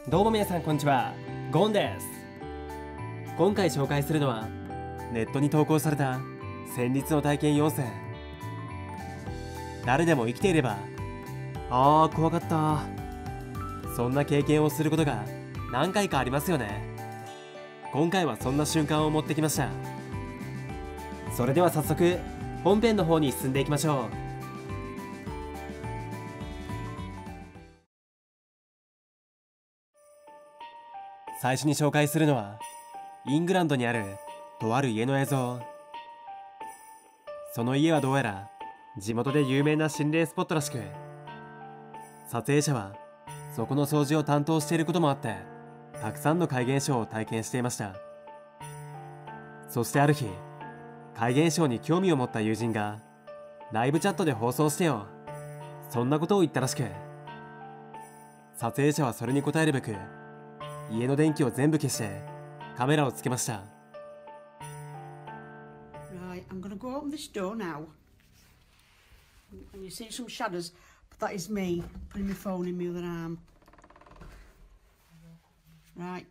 どうも皆さんこんにちは、ゴンです。今回紹介するのはネットに投稿された戦慄の体験4選。誰でも生きていれば怖かった、そんな経験をすることが何回かありますよね。今回はそんな瞬間を持ってきました。それでは早速本編の方に進んでいきましょう。最初に紹介するのはイングランドにあるとある家の映像。その家はどうやら地元で有名な心霊スポットらしく、撮影者はそこの掃除を担当していることもあってたくさんの怪現象を体験していました。そしてある日、怪現象に興味を持った友人がライブチャットで放送してよ、そんなことを言ったらしく、撮影者はそれに応えるべく家の電気を全部消してカメラをつけました。 Right, I'm going to go open this door now. And you see some shadows, but that is me putting my phone in my other arm. Right.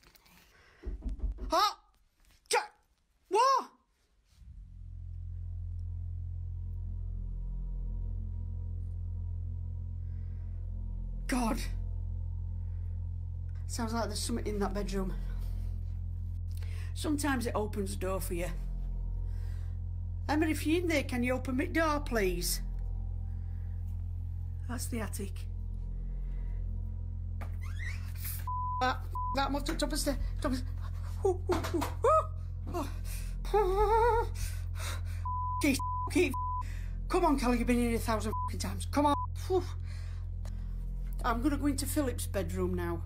Oh! Jack! What? God. Sounds like there's something in that bedroom. Sometimes it opens the door for you. Emma, if you're in there, can you open my door, please? That's the attic. That I'm up to the top of the stairs. Keith. Come on, Kelly, you've been in here 1,000 times. Come on. I'm going to go into Philip's bedroom now.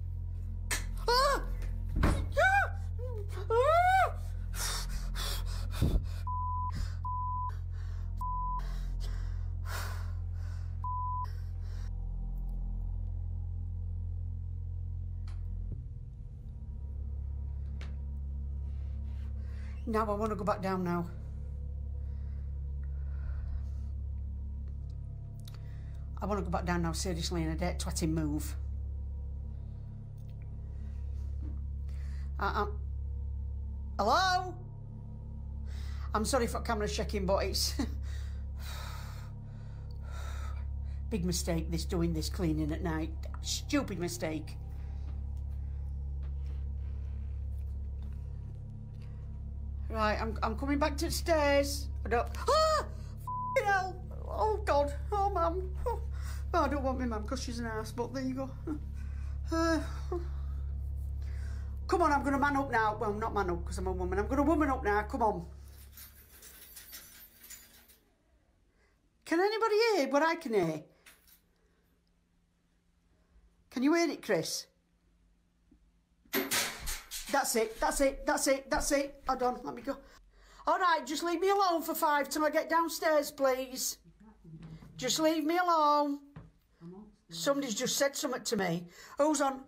Now I want to go back down now. I want to go back down now, seriously, and I dare twatting move. Hello? I'm sorry for camera checking, but it's big mistake this, doing this cleaning at night. Stupid mistake. Right, I'm coming back to the stairs. I don't. F***ing hell! Oh God! Oh mum! Oh, I don't want my mum because she's an ass. But there you go. Come on, I'm going to man up now. Well, not man up because I'm a woman. I'm going to woman up now. Come on. Can anybody hear what I can hear? Can you hear it, Chris? That's it. Hold on, let me go. All right, just leave me alone for 5 till I get downstairs, please. Just leave me alone. Somebody's just said something to me. Who's on?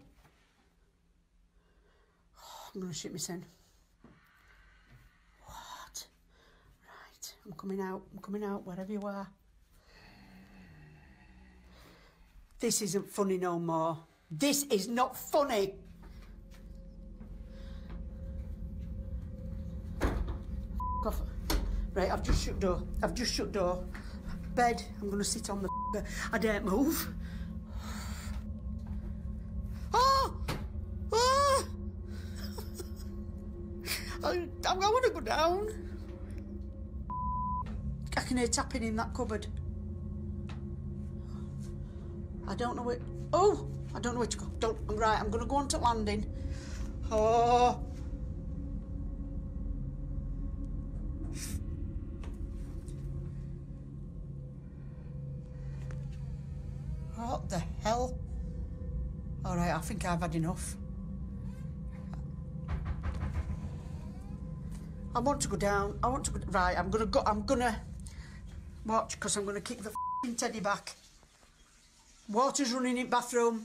Oh, I'm going to shit myself. What? Right, I'm coming out, wherever you are. This isn't funny no more. This is not funny. Off. Right, I've just shut door. Bed, I'm going to sit on the I daren't move. I want to go down. I can hear tapping in that cupboard. I don't know where. Oh, I don't know where to go. Right, I'm going to go on to landing. Oh. What the hell? All right, I think I've had enough. I want to go down. Right, I'm gonna watch because I'm gonna kick the f***ing teddy back. Water's running in bathroom.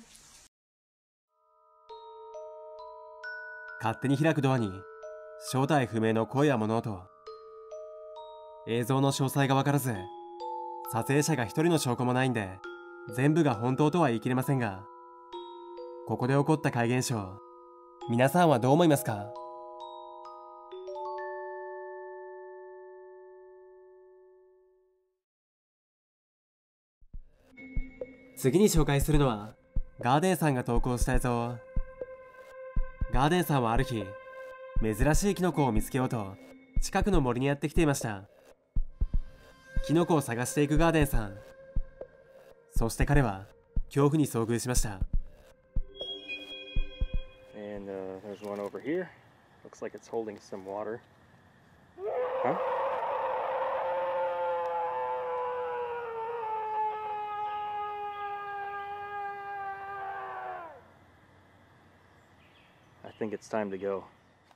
勝手に開くドアに正体不明の声や物音。映像の詳細が分からず、撮影者が一人の証拠もないんで全部が本当とは言い切れませんが、 ここで起こった怪現象、皆さんはどう思いますか？次に紹介するのはガーデンさんが投稿した映像。ガーデンさんはある日、珍しいキノコを見つけようと近くの森にやってきていました。キノコを探していくガーデンさん。そして彼は恐怖に遭遇しました。 And there's one over here. Looks like it's holding some water. Huh? I think it's time to go.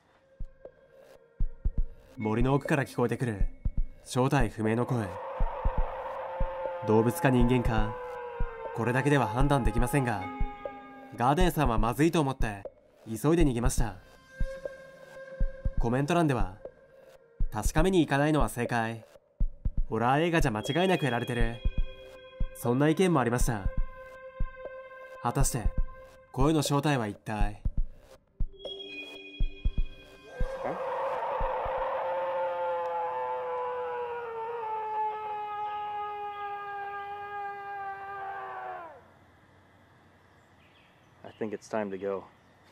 森の奥から聞こえてくる正体不明の声。動物か人間か、これだけでは判断できませんが、ガーデンさんはまずいと思って急いで逃げました。コメント欄では、確かめに行かないのは正解、ホラー映画じゃ間違いなくやられてる、そんな意見もありました。果たして声の正体は一体。 I think it's time to go.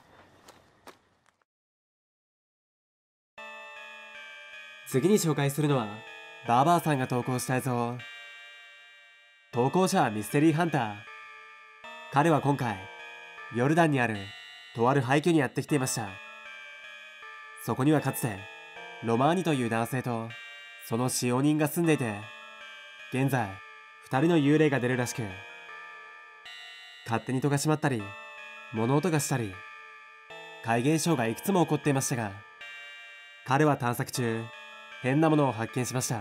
次に紹介するのはバーバーさんが投稿した映像。投稿者はミステリーハンター。彼は今回ヨルダンにあるとある廃墟にやってきていました。そこにはかつてロマーニという男性とその使用人が住んでいて、現在2人の幽霊が出るらしく、勝手に戸が閉まったり物音がしたり怪現象がいくつも起こっていましたが、彼は探索中変なものを発見しました。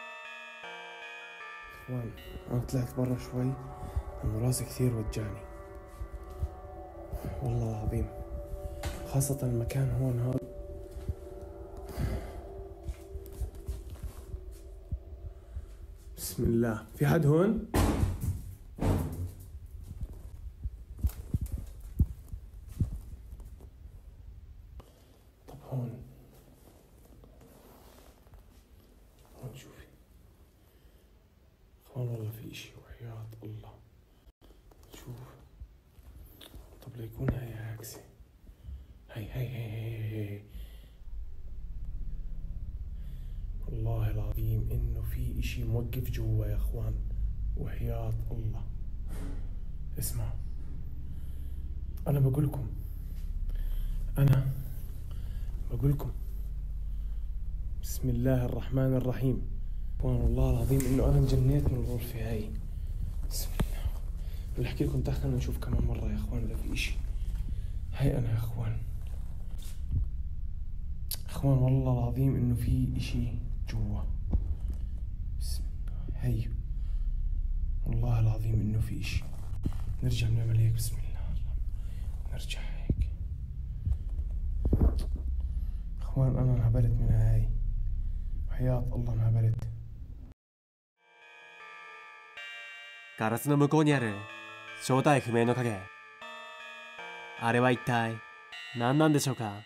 اخوان انا طلعت برا شوي انه راسي كثير وجعني والله العظيم، خاصة المكان هون هذا. بسم الله، في حد هون؟ طب هون شوفي اخوان، والله في اشي وحياة الله. شوف، طب ليكون هاي عكسي. هي والله العظيم انه في اشي موقف جوا يا اخوان، وحياة الله. اسمع، انا بقولكم بسم الله الرحمن الرحيم. اخوان والله العظيم انه انا انجنيت من الغرفة هاي. بسم الله. بدي احكي لكم دخلنا نشوف كمان مرة يا اخوان اذا في اشي. هاي انا يا اخوان والله العظيم انه في اشي جوا. بسم الله. هي والله العظيم انه في اشي. نرجع بنعمل هيك. بسم الله. نرجع هيك. اخوان انا انهبلت من هاي، وحياة الله انهبلت. ガラスの向こうにある正体不明の影、あれは一体何なんでしょうか。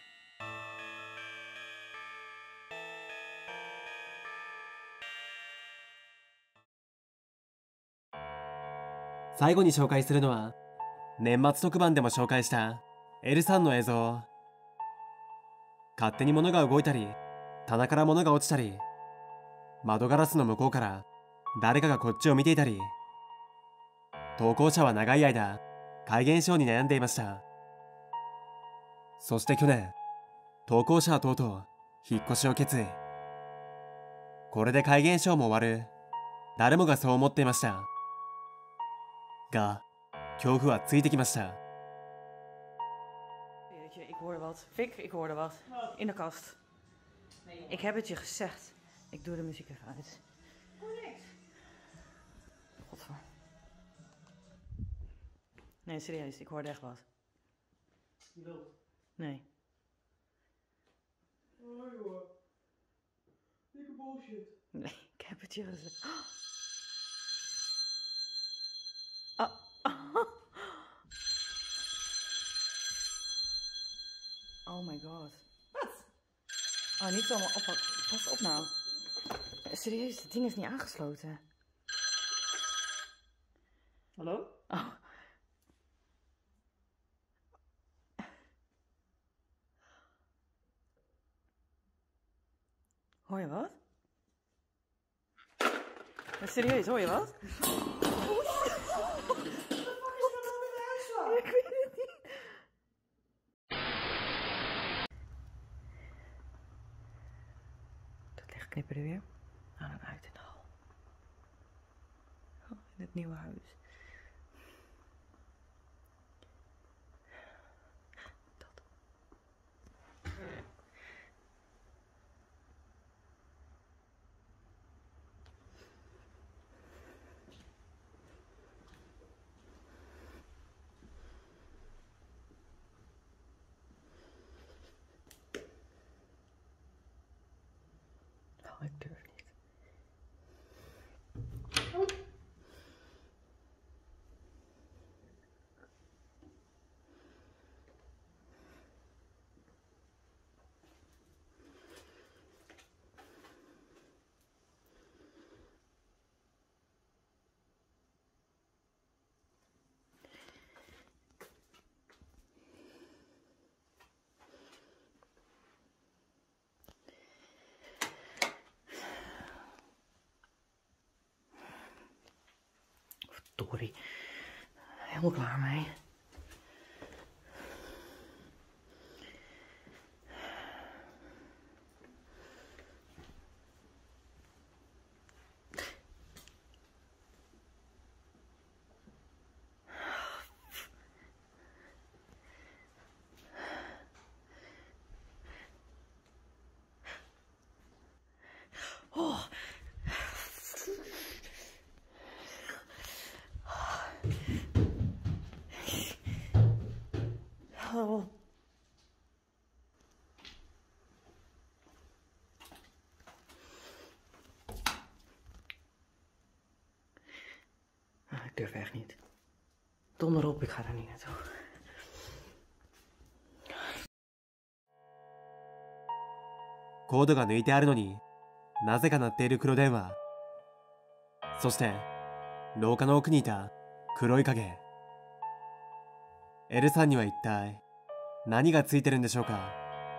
最後に紹介するのは年末特番でも紹介したエルさんの映像。勝手に物が動いたり、棚から物が落ちたり、窓ガラスの向こうから誰かがこっちを見ていたり、投稿者は長い間怪現象に悩んでいました。そして去年、投稿者はとうとう引っ越しを決意。これで怪現象も終わる、誰もがそう思っていましたが、恐怖はついてきました。 Ik hoorde wat. Fik, ik hoorde wat. In de kast. Ik heb het je gezegd. Ik doe de muziek even uit. Godver. Nee, serieus. Ik hoorde echt wat. Nee. Nee, ik heb het je gezegd. Oh. Oh my god. Wat? Oh, niet zomaar oppakken. Pas op nou. Serieus, het ding is niet aangesloten. Hallo? Oh. Hoor je wat? Ja, serieus, hoor je wat? Ik weet het niet. Dat licht knipperde weer aan en uit in de hal. Oh, in het nieuwe huis. Dat. Oh, ik durf niet. Verdorie. Helemaal klaar mee. Oh. Oh. Ik durf echt niet. Donder op, ik ga er niet naartoe. コードが抜いてあるのになぜか鳴っている黒電話。そして廊下の奥にいた黒い影。L さんには一体何がついてるんでしょうか。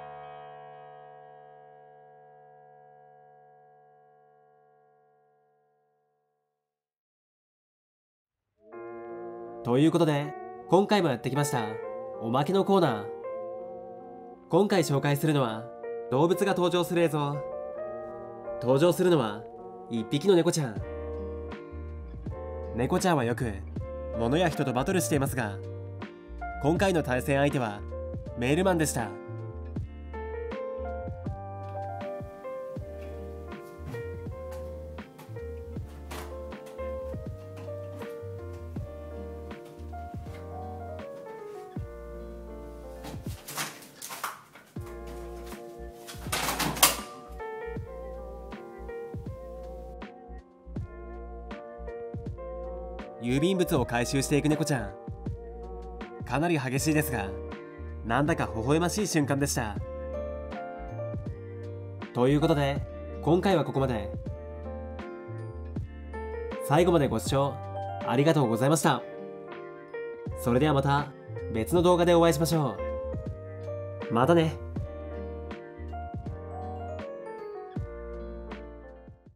ということで今回もやってきましたおまけのコーナー。今回紹介するのは動物が登場する映像。登場するのは一匹の猫ちゃん。猫ちゃんはよく物や人とバトルしていますが、今回の対戦相手はメールマンでした。郵便物を回収していく猫ちゃん。かなり激しいですが、なんだか微笑ましい瞬間でした。ということで今回はここまで。最後までご視聴ありがとうございました。それではまた別の動画でお会いしましょう。またね。